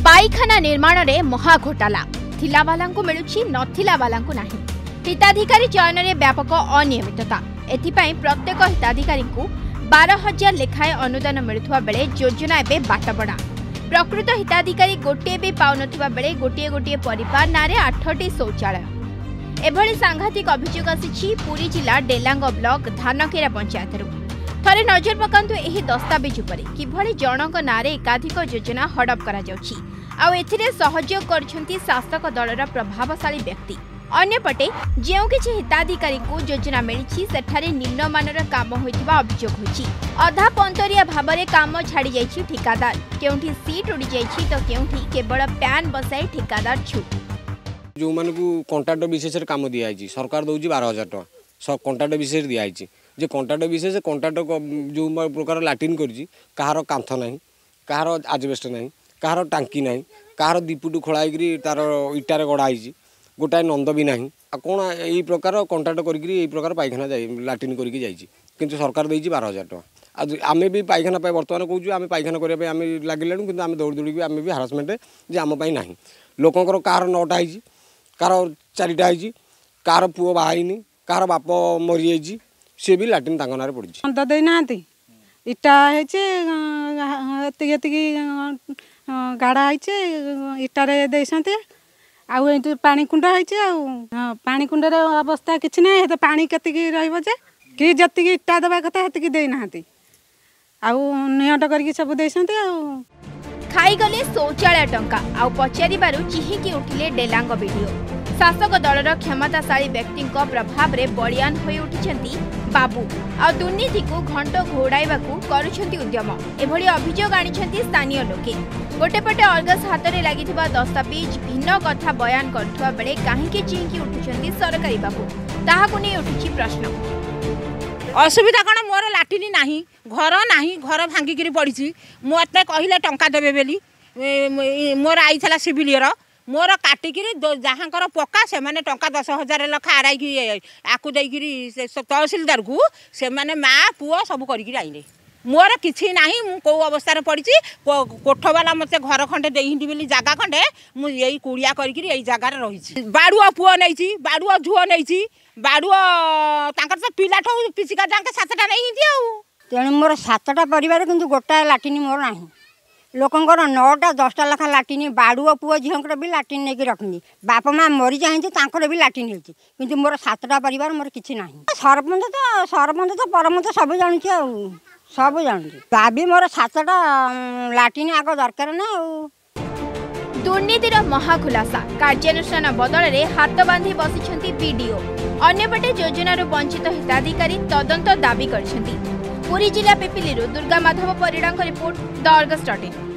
पाइखाना निर्माण रे महा घोटाला थिला वाला को मिलुछि नथिला वाला को नाही। हिताधिकारी चयन रे व्यापक अनियमितता एथिपाई प्रत्येक हिताधिकारी को 12,000 लेखाए अनुदान मिलुथुवा बेले योजना एबे बाटबड़ा। प्रकृत हिताधिकारी गोटे भी पाउनथुवा बेले गोटे गोटे परिवार नारे 8टी शौचालय। एभली सांघातिक अभियोग आसी पुरी जिला डेलांग ब्लॉक धानकेरा पंचायत। थरे नजर पकांतु एही दस्तावेज उपरे किभली जनक नारे एकाधिक योजना हड़प करा जाउछि आ एथिरे सहयोग करछंती शासक दलर प्रभावशाली व्यक्ति। अन्यपटे जेउ किछि हिताधिकारी को योजना मिलिछि सेठारे निम्नमानर काम होइतिबा अभियोग होइछि। अधा पंतरिया भाबरे काम छाड़ी जाइछि ठिकादार, केउंठी सीट उड़ी जाइछि तो केउंठी केवल पैन बसाई ठिकादार छूट। जो मानकु कॉन्ट्रैक्ट विशेष रे काम दिया आइछि सरकार दउछि 12,000 टका सब कॉन्ट्रैक्ट विशेष दिया आइछि। जे कॉन्ट्रैक्ट विशेष कॉन्ट्रैक्ट जो प्रकार लैट्रिन करछि कहार कांथ नाही कहार आजबेस्ट नाही कहार टांकी नाही कहार दीपुटू खोळाइकरी तार इटारे गड़ा आइछि गोटाए नंद भी नाही आ कोन एई प्रकार कॉन्ट्रैक्ट करिकरी एई प्रकार पाइखाना जाई लैट्रिन करिकि जाइछि किंतु सरकार देइछि 12,000 टका। आज आमे भी पाइखाना पाई वर्तमान कहूछु आमे पाइखाना करिया पे आमे लागिलानु किंतु आमे दौड़ दौड़ी आमे भी हरासमेंट जे आम पाई नाही। लोकंकर कहार 9टा आइछि कहार 4टा आइछि कहार पुओ बाहाइनी कहार बाप मरि जाइछि से भी लैट्रिन तांको नारे पड़िछि अंत देई नांती इटा हेछि एतिकी गाड़ा हेछि इटारे देइसंते आउ एति पानी कुंडा हेछि आउ पानी कुंडार अवस्था किछि नै हेते पानी केतिकी रहइबो जे कि जतिकी इटा दबा कथा हेतिकी देई नांती आउ नियट करके सब देइसंते आउ खाई गले शौचालय टंका आउ पचारि बारु चिहिकी उठिले डेलांग वीडियो। शासक दलर क्षमताशाली व्यक्ति प्रभाव रे बलियान होई उठिछंती बाबू आ दुर्नीति को घंट घोड़ाइबाकू करुछंती उद्यम। एभली अभियोग आनिछंती स्थानीय लोके। गोटे पटे अर्गस हाथ में लागिथिबा दस्तावेज भिन्न कथा बयान करथुवा बेले काहेकि चिहिकी उठुछंती सरकारी बाबू ताहाकू नै उठिछि प्रश्न। असुविधा कौन मोर लाट्रिन नाही घर भांगिकी पड़ी मत कहले टंका देवे बेली मोर आई सिविलियर मोर काटिकी जहाँकर पक्का से माने टंका 10,000 लखा आराई आकु देकी तहसिलदार को से माने माँ पुओ सब कर आइले मोर किसी ना कौ अवस्था पड़ी कोठवाला मत घर खंडे देती बोली जगह खंडे मुझे कुड़िया कर जगार रही बाड़ुआ पुओ नहीं बाड़ुआ झुओ नहीं बाड़ुआ तो पिला पिचिका जाके 7टा नहीं तेणु मोर 7टा परिवार किंतु गोटाए लाट्रिन मोर ना लोकंर 9टा 10टा लखा लाट्रिन बाड़ुआ पुओ झीर भी लाट्रिन नहीं रखनी बापा माँ मरी जाती भी लाट्रिन होती किंतु मोर 7टा परिवार मोर किसी ना सरपंच तो परमत सब जानूँ सब जानूँ भाभी मोर 7टा लाट्रिन आग दरकार ना। दुर्नीतिर महाखुलासा कार्यानुष्ठान बदल में हाथ बांधि बसिछंती बीडीओ। अन्यपटे योजनार वंचित हिताधिकारी तदंत दाबी करछंती। पुरी जिला पिपिली दुर्गा माधव परिड़ा रिपोर्ट द अर्गस.in।